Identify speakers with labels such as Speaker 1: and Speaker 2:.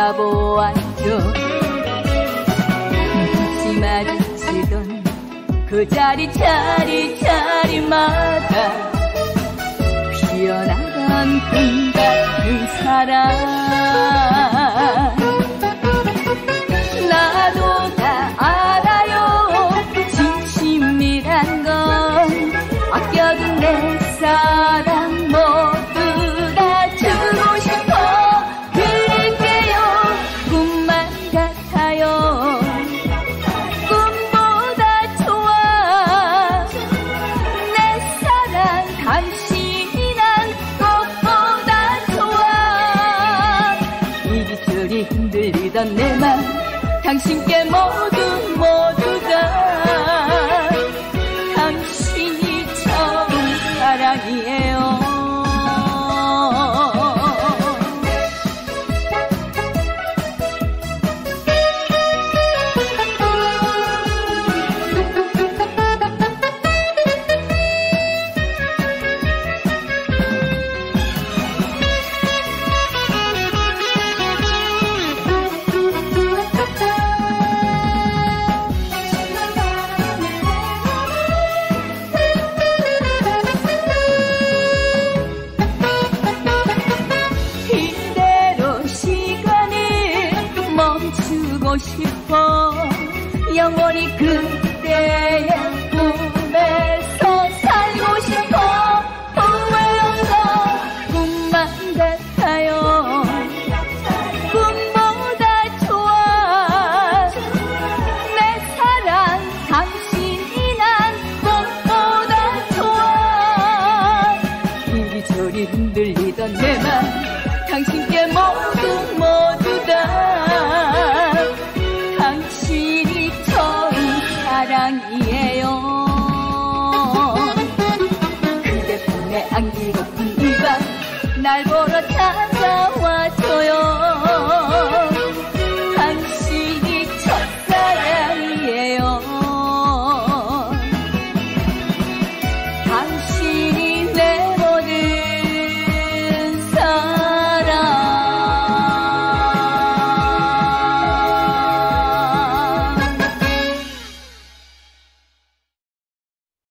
Speaker 1: 바라보았죠. 눈빛이 마주치던 그 자리마다 피어나간 꿈 같은 사랑. 나도 다 알아요. 진심이란 건 아껴둔 내 사랑 모두 다 주고 싶어 드릴게요. 꿈만 같아요. 꿈보다 좋아 내 사랑 당신이 난 꽃보다 좋아. 이리저리 흔들리던 내 맘 당신께 모두 다 당신이 처음 사랑이에요. 싶어 영원히 그대의 꿈에서 살고 싶어. 후회 없어 꿈만 같아요. 꿈보다 좋아 내 사랑 당신이 난 꽃보다 좋아. 이리저리 흔들리던 내 맘 당신께 모두 다 당신이 처음 사랑이에요. 그대 품에 안기고픈 이 밤 날 보러 찾아와줘요.